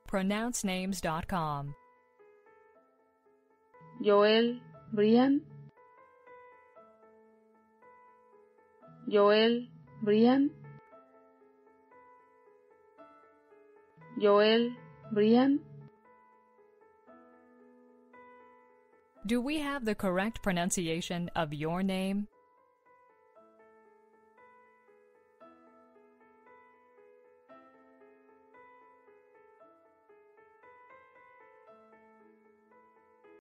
pronouncenames.com. Joel, Bryant. Joel, Bryant. Joel, Bryant. Do we have the correct pronunciation of your name?